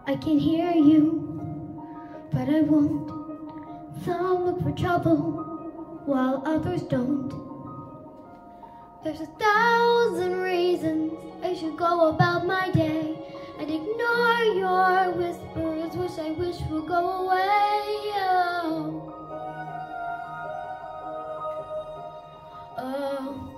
I can hear you, but I won't. Some look for trouble, while others don't. There's 1,000 reasons I should go about my day and ignore your whispers, which I wish would go away. Oh.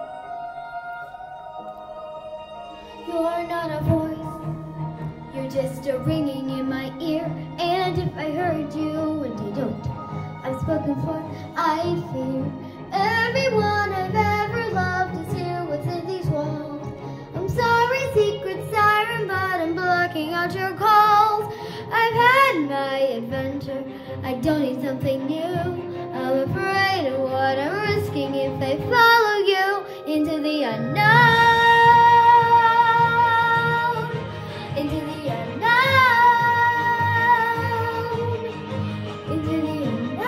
You're not a voice, you're just a ringing in my ear. And if I heard you and I don't, I've spoken for, I fear. Everyone I've ever loved is here within these walls. I'm sorry, secret siren, but I'm blocking out your calls. I've had my adventure, I don't need something new. I'm afraid of what I'm risking if I follow you into the unknown. Into the unknown. Into the unknown.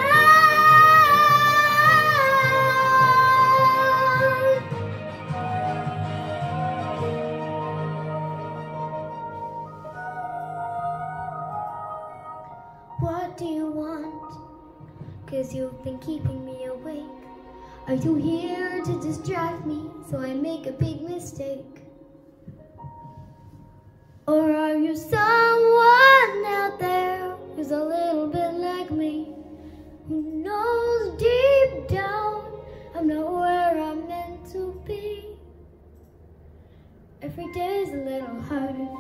What do you want? 'Cause you've been keeping me awake. Are you here to distract me so I make a big mistake? Or are you someone out there who's a little bit like me, who knows deep down I'm not where I'm meant to be? Every day's a little harder